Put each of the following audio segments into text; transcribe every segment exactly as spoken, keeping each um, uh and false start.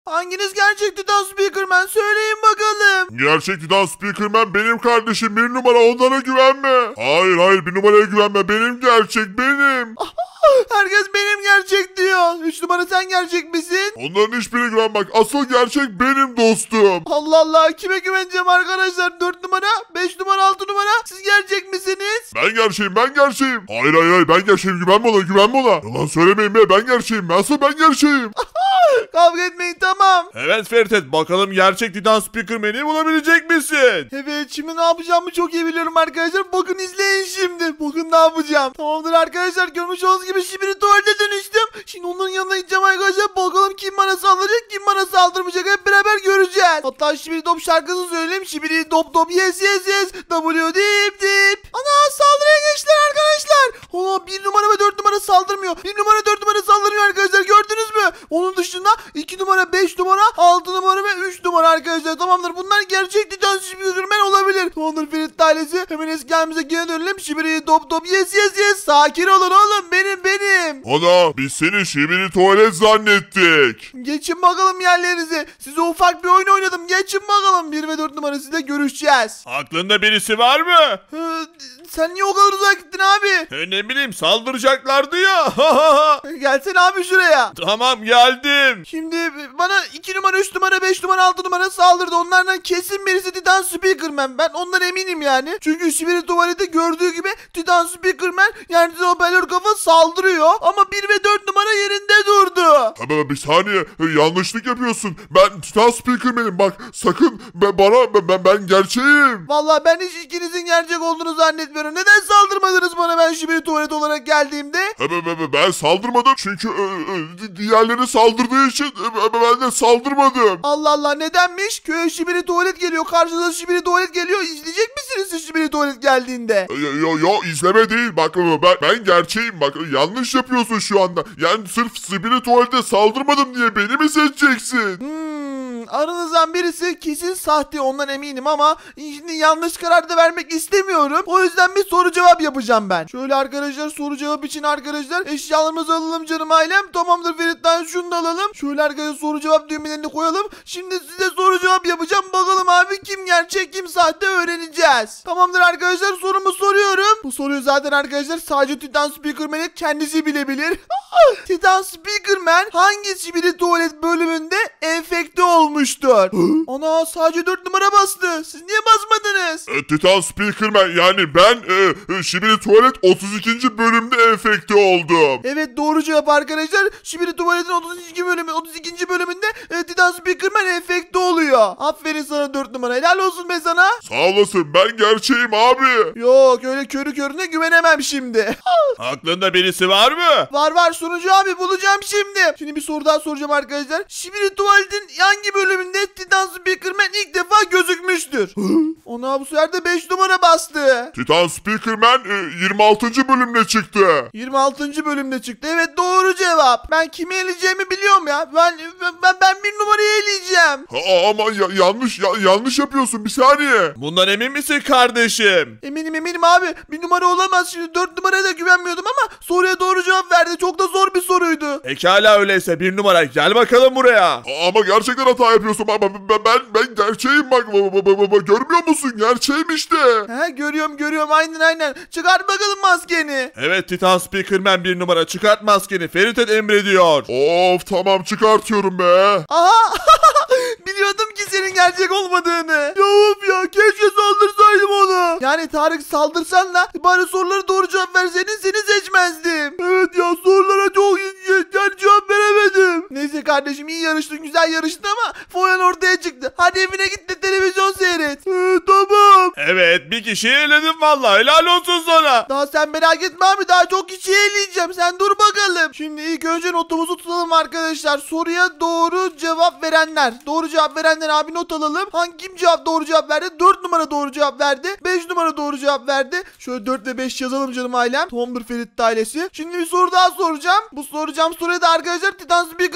Hanginiz gerçek Titan Speakerman? Söyleyin bakalım. Gerçek Titan Speakerman benim kardeşim. Bir numara, onlara güvenme. Hayır hayır, bir numaraya güvenme. Benim gerçek, benim. Herkes benim gerçek diyor. Üç numara sen gerçek misin? Onların hiçbirine güvenmek. Asıl gerçek benim dostum. Allah Allah, kime güveneceğim arkadaşlar? Dört numara, beş numara, altı numara. Siz gerçek misiniz? Ben gerçeğim, ben gerçeğim. Hayır hayır hayır, ben gerçeğim. Güvenme ona, güvenme ona. Yalan söylemeyin be, ben gerçeğim. Asıl ben gerçeğim. Kavga etmeyin, tamam. Evet Ferit, bakalım gerçek Titan Speakerman'i bulabilecek misin? Evet, şimdi ne yapacağımı çok iyi biliyorum arkadaşlar. Bakın izleyin şimdi. Bakın ne yapacağım. Tamamdır arkadaşlar, görmüş olduğunuz gibi şimdi tuvalete dönüştüm. Şimdi onların yanına gideceğim arkadaşlar. Bakalım kim bana saldıracak, kim bana saldırmayacak. Hep beraber göreceğiz. Hatta şimdi top şarkısını söyleyeyim. Şimdi top top yes yes yes. W dip dip. Ana, saldırıya geçtiler arkadaşlar. Ona bir numara ve dört numara saldırmıyor. Bir numara dört numara saldırmıyor arkadaşlar. Gördünüz mü? Onun dışında iki numara, beş numara, altı numara ve üç numara arkadaşlar. Tamamdır. Bunlar gerçek Titan Speakerman olabilir. Tamamdır Ferit ailesi. Hemen eski halimize geri dönelim. Şimdi top top yes yes yes. Sakin olun oğlum. Benim benim. Ana, biz seni şibiri tuvalet zannettik. Geçin bakalım yerlerinize. Size ufak bir oyun oynadım. Geçin bakalım. bir ve dört numara sizle görüşeceğiz. Aklında birisi var mı? Ee, sen niye o kadar uzak gittin abi? E, ne bileyim, saldıracaklardı ya. Gelsene abi şuraya. Tamam, geldim. Şimdi bana iki numara, üç numara, beş numara, altı numara saldırdı. Onlardan kesin birisi Titan Speakerman. Ben ondan eminim yani. Çünkü Şibiri tuvalette gördüğü gibi Titan Speakerman, yani hoparlör kafa saldırıyor. Ama bir ve dört numara yerinde durdu. Ama bir saniye, yanlışlık yapıyorsun. Ben Titan Speakerman'im, bak sakın ben, bana ben, ben gerçeğim. Vallahi ben hiç ikinizin gerçek olduğunu zannetmiyorum. Neden saldırmadınız bana ben Şibiri tuvalet olarak geldiğimde? Ben, ben saldırmadım çünkü diğerleri saldırdığı için ben de saldırmadım. Allah Allah, nedenmiş? Köye Şibiri tuvalet geliyor. Karşınıza Şibiri tuvalet geliyor. İzleyecek misiniz siz Şibiri tuvalet geldiğinde? Yo yo, yo izleme değil, bak ben, ben gerçeğim, bak yanlış yapıyorsun şu anda. Yani sırf Şibiri tuvalete saldırmadım diye beni mi seçeceksin? Hmm, aranızdan birisi kesin sahte, ondan eminim, ama şimdi yanlış karar da vermek istemiyorum. O yüzden bir soru cevap yapacağım ben. Şöyle arkadaşlar, soru cevap için arkadaşlar eşyalarımızı alalım canım ailem. Tamamdır Ferit'ten şunu da alalım. Şöyle arkadaşlar soru cevap düğmelerini koyalım. Şimdi size soru cevap yapacağım. Bakalım abi kim gerçek kim sahte öğreneceğiz. Tamamdır arkadaşlar, sorumu soruyorum. Bu soruyu zaten arkadaşlar sadece Titan Speakerman'in kendisi bilebilir. Titan Speakerman hangi Şibiri tuvalet bölümünde enfekte olmuştur? Ana, sadece dört numara bastı. Siz niye basmadınız? E, Titan Speakerman, yani ben e, Şibiri tuvalet otuz ikinci bölümde enfekte oldum. Evet, doğru cevap arkadaşlar. Şibiri tuvaletin otuz ikinci bölümü otuz ikinci bölümünde e, Titan Speakerman enfekte oluyor. Aferin sana dört numara. Helal olsun be sana. Sağ olasın, ben gerçeğim abi. Yok, öyle körü körüne güvenemem şimdi. Aklında birisi var mı? Var var sunucu abi, bulacağım şimdi. Şimdi bir soru daha soracağım arkadaşlar. Şibiri tuvaletin hangi bölümünde Titan Speakerman ilk defa gözükmüştür? Ona bu sefer de beş numara bastı. Titan Speakerman e, yirmi altıncı bölümde çıktı. yirmi altıncı bölümde çıktı. Evet, doğru cevap. Ben kimi eleyeceğimi biliyorum ya. Ben ben, ben bir numarayı eleyeceğim. Ha, ama ya, yanlış ya, yanlış yapıyorsun, bir saniye. Bundan emin misin kardeşim? Eminim eminim abi. Bir numara olamaz. Şimdi dört numaraya da güvenmiyordum ama soruya doğru cevap verdi. Çok da zor bir soruydu. Pekala, öyleyse bir numara gel bakalım buraya. Ha, ama gerçekten hata yapıyorsun. Ben ben ben, ben gerçeğim, bak baba baba baba, görmüyor musun? Gerçeğim işte. He, görüyorum görüyorum, aynen aynen. Çıkart bakalım maskeni. Evet Titan Speakerman bir numara, çıkart maskeni. Ferit emrediyor. Of, tamam çıkartıyorum be. Aha. Biliyordum ki senin gerçek olmadığını. Ya of ya, keşke saldırsaydım ona. Yani Tarık, saldırsan da bari sorulara doğru cevap verseydin, seni seçmezdim. Evet ya, sorulara çok yani cevap veremedim. Neyse kardeşim, iyi yarıştın, güzel yarıştın ama foyan ortaya çıktı. Hadi evine git de televizyon seyret. Ee, tamam. Evet, bir kişiyi eledim vallahi, helal olsun sana. Daha sen merak etme abi, daha çok kişi eleyeceğim. Sen dur bakalım. Şimdi ilk önce notumuzu tutalım arkadaşlar. Soruya doğru cevap verenler. Doğru cevap verenler abi not alalım. Hangi kim cevap doğru cevap verdi? dört numara doğru cevap verdi. beş numara doğru cevap verdi. Şöyle dört ve beş yazalım canım ailem. Tomber Ferit ailesi. Şimdi bir soru daha soracağım. Bu soracağım soruya da arkadaşlar Titan Speakerman sayesinde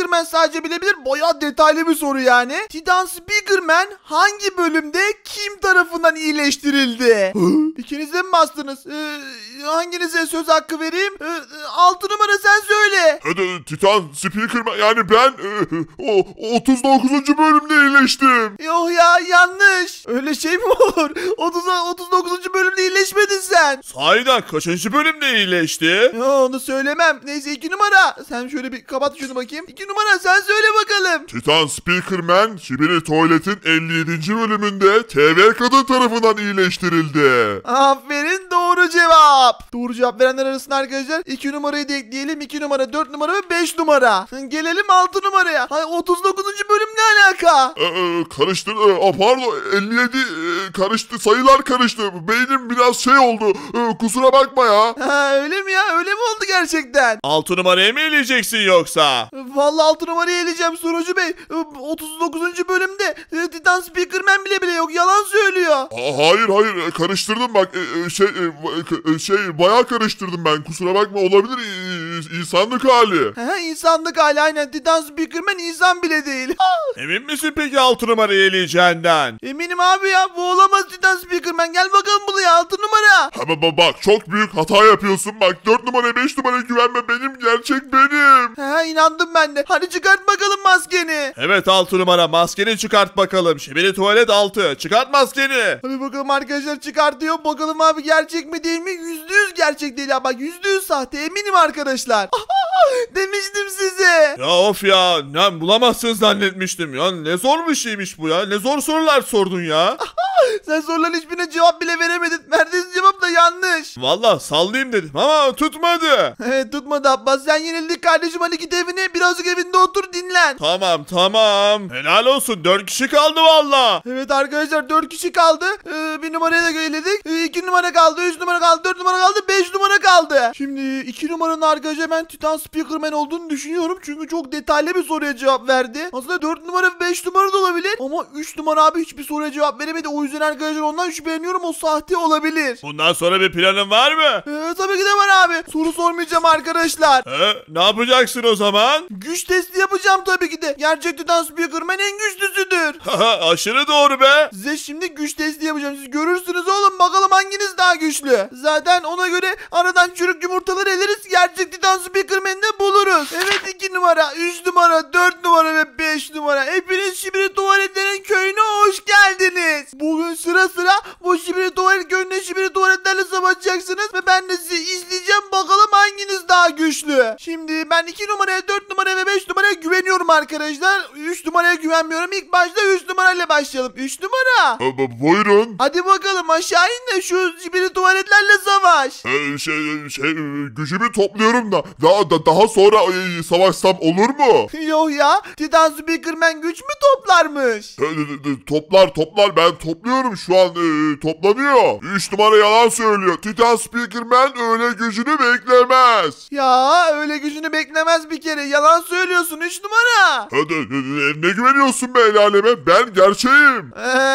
sadece bilebilir. Bayağı detaylı bir soru yani. Titan Speakerman hangi bölümde kim tarafından iyileştirildi? İkiniz de mi bastınız? Ee, hanginize söz hakkı vereyim? Ee, altı numara sen söyle. Hadi Titan Speakerman yani ben e, o otuz dokuzuncu bölümde iyileştim. Yok ya, yanlış. Öyle şey mi olur? otuz, otuz dokuzuncu bölümde iyileşmedin sen. Sahiden kaçıncı bölümde iyileşti? Ya onu söylemem. Neyse iki numara. Sen şöyle bir kapat şunu bakayım. iki numara sen söyle bakalım. Titan Speakerman Şibiri Tuvalet'in elli yedinci bölümünde T V kadın tarafından iyileştirildi. Aferin, doğru cevap. Doğru cevap verenler arasında arkadaşlar iki numarayı da ekleyelim. iki numara, dört numara ve beş numara. Gelelim altı numaraya. Hay otuz dokuzuncu bölüm ne alaka? Ee, karıştı. Ee, pardon elli yedi e, karıştı. Sayılar karıştı. Beynim biraz şey oldu. Ee, kusura bakma ya. Ha, öyle mi ya? Öyle mi oldu gerçekten? Altı numaraya mı eleyeceksin yoksa? Vallahi altı numarayı eleyeceğim Sunucu Bey. otuz dokuzuncu bölümde e, Titan Speakerman bile bile yok. Yalan söylüyor. Aa, hayır hayır karıştırdım bak. Ee, şey e, şey bayağı karıştırdım ben. Kusura bakma olabilir. Ee, insanlık hali. He, insanlık hali aynen. Titan Speakerman insan bile değil. Emin misin peki altı numarayı eleyeceğinden? Eminim abi ya. Bu olamaz Titan Speakerman. Gel bakalım buraya altı numara. Ama bak, bak çok büyük hata yapıyorsun. Bak dört numara beş numara güvenme benim gerçek benim. He, inandım ben de. Hadi çıkart bakalım maskeni. Evet altı numara maskeni çıkart bakalım. Şibiri Tuvalet altı çıkart maskeni. Hadi bakalım arkadaşlar, çıkartıyor. Bakalım abi gerçek mi değil mi? Yüzde yüz gerçek değil ya. Bak yüzde yüz sahte, eminim arkadaşlar. Demiştim size. Ya of ya ne bulamazsın zannetmiştim ya. Ne zor bir şeymiş bu ya. Ne zor sorular sordun ya. Sen soruların hiçbirine cevap bile veremedin. Verdiğin cevap da yanlış. Valla sallayayım dedim ama tutmadı. Evet, tutmadı Abbas. Sen yenildik kardeşim. Hadi git evine. Birazcık evinde otur, dinlen. Tamam tamam. Helal olsun dört kişi kaldı valla. Evet arkadaşlar, dört kişi kaldı. Ee, bir numaraya da geledik. Ee, iki numara kaldı. Üç numara kaldı. Dört numara kaldı. Beş numara kaldı. Şimdi iki numaranın arkadaşlar ben Titan Speakerman olduğunu düşünüyorum. Çünkü çok detaylı bir soruya cevap verdi. Aslında dört numara ve beş numara da olabilir. Ama üç numara abi hiçbir soruya cevap veremedi. O yüzden arkadaşlar ondan şüpheleniyorum. O sahte olabilir. Bundan sonra bir planın var mı? Ee, tabii ki de var abi. Soru sormayacağım arkadaşlar. He, ne yapacaksın o zaman? Güç testi yapacağım tabii ki de. Gerçek Titan Speakerman en güçlüsüdür. Aşırı doğru be. Size şimdi güç testi yapacağım. Siz görürsünüz oğlum. Bakalım hanginiz daha güçlü. Zaten ona göre aradan çürük yumurtaları eleriz. Gerçek Titan Speakerman'i de buluruz. Evet iki numara, üç numara, dört numara ve beş numara. Hepiniz Şibiri Tuvaletlerin köyüne hoş geldiniz. Bugün sıra sıra bu Şibiri Tuvalet köyüne Şibiri Tuvaletlerle savaşacaksınız. Ve ben de sizi izleyeceğim. Bakalım hanginiz daha güçlü. Şimdi ben iki numaraya, dört numaraya ve beş numaraya güveniyorum arkadaşlar. üç numaraya güvenmiyorum. İlk başta üç numarayla başlayalım. üç numara. Ee, bu- buyurun. Hadi bakalım aşağı in de şu Şibiri Tuvaletlerle savaş. Ee, şey, şey gücümü topluyorum da daha da, daha sonra e, savaşsam olur mu? Yok ya, Titan Speakerman güç mü toplarmış? Ee, e, e, toplar toplar ben topluyorum şu an e, toplanıyor. üç numara yalan söylüyor. Titan Speakerman öyle gücünü beklemez. Ya öyle gücünü beklemez bir kere. Yalan söylüyorsun üç numara. Hadi e, e, ne güveniyorsun be el aleme? Ben gerçeğim.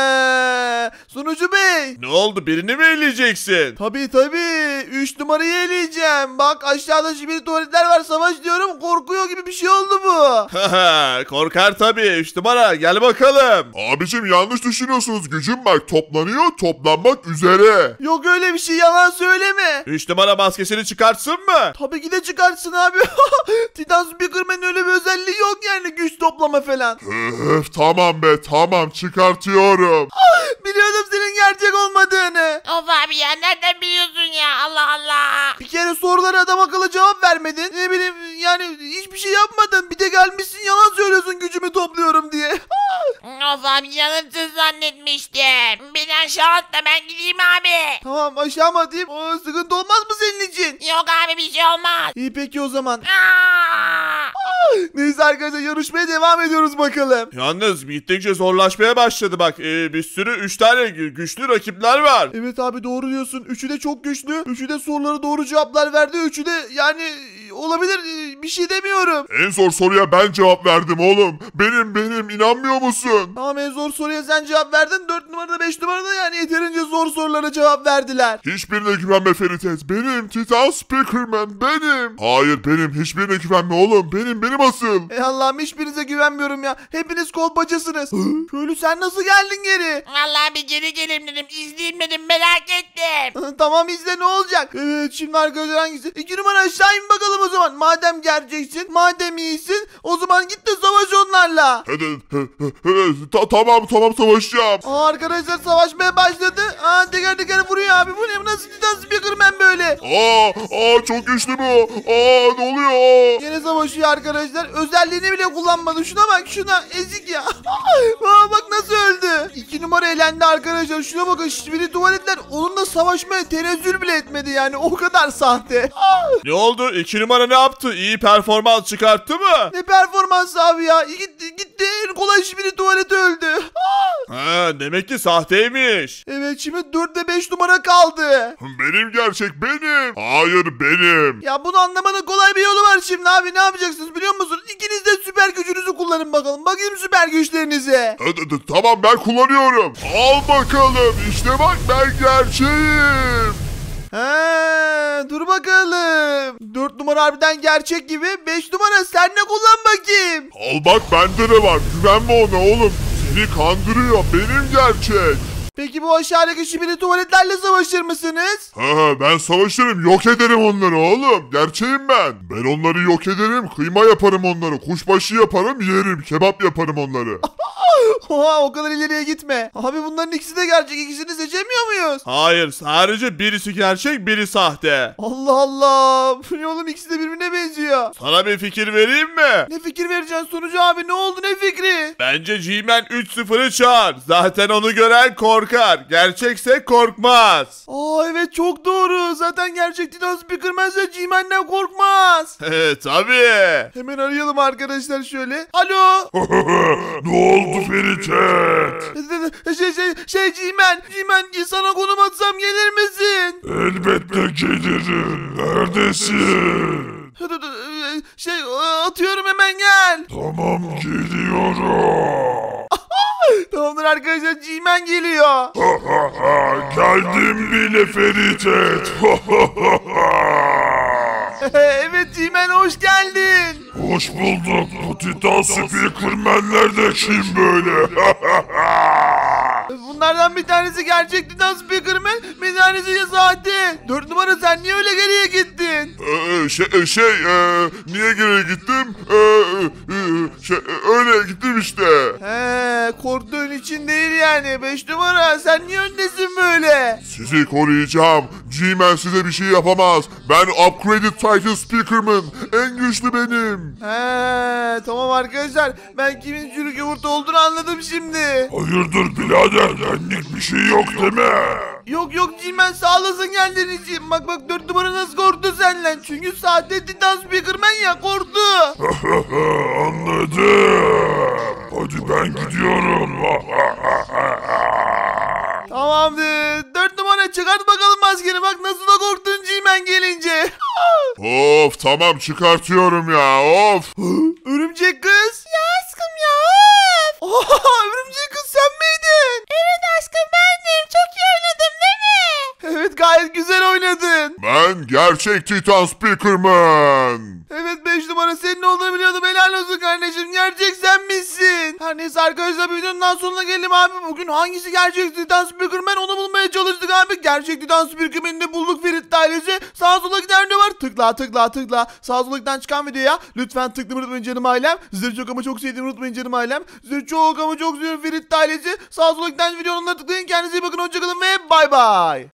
Eee, Sunucu Bey. Ne oldu birini mi eleyeceksin? Tabii tabii. üç numarayı eleyeceğim. Bak aşağıda Şibiri Tuvaletler var. Savaş diyorum. Korkuyor gibi bir şey oldu bu. Korkar tabii üç numara gel bakalım. Abicim yanlış düşünüyorsunuz. Gücüm bak toplanıyor toplanmak üzere. Yok öyle bir şey, yalan söyleme. üç numara maskesini çıkartsın mı? Tabii ki de çıkarsın abi. Titan Speakerman'ın öyle bir özelliği yok yani, güç toplama falan. Öf tamam be tamam çıkartıyorum. Biliyordum senin gerçek olmadığını. Of abi ya, nereden biliyorsun ya, Allah Allah. Bir kere sorulara adam akıllı cevap vermedin. Ne bileyim yani hiçbir şey yapmadın. Bir de gelmişsin yalan söylüyorsun gücümü topluyorum diye. Of abi, yanımsız zannetmiştim. Beni aşağı at da ben gideyim abi. Tamam aşağı mı atayım? O, sıkıntı olmaz mı senin için? Yok abi, bir şey olmaz. İyi peki o zaman. Aa! Neyse arkadaşlar, yarışmaya devam ediyoruz bakalım. Yalnız gittikçe zorlaşmaya başladı bak. Ee, bir sürü üç tane gü- güçlü rakipler var. Evet abi doğru diyorsun. Üçü de çok güçlü. Üçü de sorulara doğru cevaplar verdi. Üçü de yani olabilir e, bir şey demiyorum. En zor soruya ben cevap verdim oğlum. Benim benim inanmıyor musun? Tamam en zor soruya sen cevap verdin. dört numarada beş numarada yani yeterince zor sorulara cevap verdiler. Hiçbirine güvenme Feritet. Benim Titan Speakerman benim. Hayır benim. Hiçbirine güvenme oğlum. Benim benim asıl. Ey Allah'ım hiçbirinize güvenmiyorum ya. Hepiniz kolpacısınız. Köylü sen nasıl geldin geri? Vallahi bir geri geleyim dedim. İzleyeyim dedim. Merak ettim. Tamam izle ne olacak? Evet şimdi arkadaşlar hangisi? İki numara aşağı in bakalım o zaman. Madem gerçeksin, madem iyisin o zaman git de savaş onlarla. Hadi. Ta- tamam tamam savaşacağım. Aa arkadaşlar savaşmaya başladı. Aa teker teker vuruyor abi. Bu ne? Bu nasıl Titan Speakerman böyle? Aa, aa çok güçlü bu. Aa ne oluyor? Yine savaşıyor arkadaşlar. Özelliğini bile kullanmadı. Şuna bak şuna. Ezik ya. Aa bak nasıl öldü. İki numara elendi arkadaşlar. Şuna bakın. Şimdi tuvaletler onunla savaşmaya tenezzül bile etmedi yani. O kadar sahte. Ne oldu? İki numara ne yaptı? İyi performans çıkarttı mı? Ne performans abi ya. Gitti gitti. En kolay şimdi tuvalete öldü. Ha, demek ki sahteymiş. Evet şimdi dört ve beş numara kaldı. Benim gerçek benim. Hayır benim. Ya bunu anlamanın kolay bir yolu var şimdi abi. Ne yapacaksınız biliyor musunuz? İkiniz de süper gücünüzü kullanın bakalım. Bakayım süper güçlerinize. Hadi, hadi, tamam ben kullanıyorum. Al bakalım. İşte bak ben gerçeğim. He, dur bakalım. dört numara harbiden gerçek gibi. beş numara sen ne kullan bakayım. Al bak bende de var. Güvenme ona oğlum. Seni kandırıyor. Benim gerçek. Peki bu aşağıdaki şibiri tuvaletlerle savaşır mısınız? Ha, ben savaşırım. Yok ederim onları oğlum. Gerçeğim ben. Ben onları yok ederim. Kıyma yaparım onları. Kuşbaşı yaparım. Yerim. Kebap yaparım onları. Oha o kadar ileriye gitme. Abi bunların ikisi de gerçek. İkisini seçemiyor muyuz? Hayır, sadece birisi gerçek, biri sahte. Allah Allah. Bu ne oğlum ikisi de birbirine benziyor. Sana bir fikir vereyim mi? Ne fikir vereceksin sonucu abi? Ne oldu ne fikri? Bence G-Man üç sıfırı çağır. Zaten onu gören korkar. Gerçekse korkmaz. Aa evet çok doğru. Zaten gerçek Titan Speakerman'sa G-Man'den korkmaz. Evet tabii. Hemen arayalım arkadaşlar şöyle. Alo. Ne oldu Feritet? Şey şey şey G-Man. G-Man sana konum atsam gelir misin? Elbette gelirim. Neredesin? Şey atıyorum hemen gel. Tamam geliyorum. Tamamdır arkadaşlar G-Man geliyor. Geldim bile Feritet. Evet G-Man hoş geldin. Hoş bulduk. Bu Titan Speakerman'ler de kim böyle? Bunlardan bir tanesi gerçek Titan Speakerman, bir tanesi de sahte. Dört numara sen niye öyle geriye gittin? Ee, şey, şey e, niye geri gittim? Ee, e, şey, öyle gittim işte. He, korktuğun için değil yani. Beş numara sen niye öndesin böyle? Sizi koruyacağım. G-Man size bir şey yapamaz. Ben Upgraded Titan Speakerman. En güçlü benim. He, tamam arkadaşlar. Ben kimin çürük yumurta olduğunu anladım şimdi. Hayırdır birader? Benlik bir şey yok deme. Yok yok G-Man sağ olasın geldiğin için. Bak bak dört numara nasıl korktu senden. Çünkü sahte Titan Speakerman ya korktu. Anladım. Hadi ben gidiyorum. Tamamdır. Dört numara çıkart bakalım maskeni. Bak nasıl da korktun G-Man gelince. Of tamam çıkartıyorum ya of. Örümcek kız. Ya aşkım ya of. Oha, örümcek kız sen miydin? Evet aşkım bendim. Çok iyi oynadım değil mi? Evet gayet güzel oynadın. Ben gerçek Titan Speakerman. Evet beş numara senin olduğunu biliyordum. Helal olsun kardeşim. Gerçek sen misin? Her neyse arkadaşlar videonun sonuna geldim abi. Bugün hangisi gerçek Titan Speakerman onu bulmaya çalıştık abi. Gerçek Titan Speakerman'ı da bulduk Ferit ailesi. Sağa sola giden video var. Tıkla tıkla tıkla. Sağa sola giden çıkan videoya lütfen tıklamayı unutmayın canım ailem. Sizleri çok ama çok sevdiğimi unutmayın canım ailem. Sizleri çok ama çok seviyorum Ferit ailesi. Sağa sola giden videoya onları tıklayın. Kendinize iyi bakın. Hoşçakalın ve bay bay.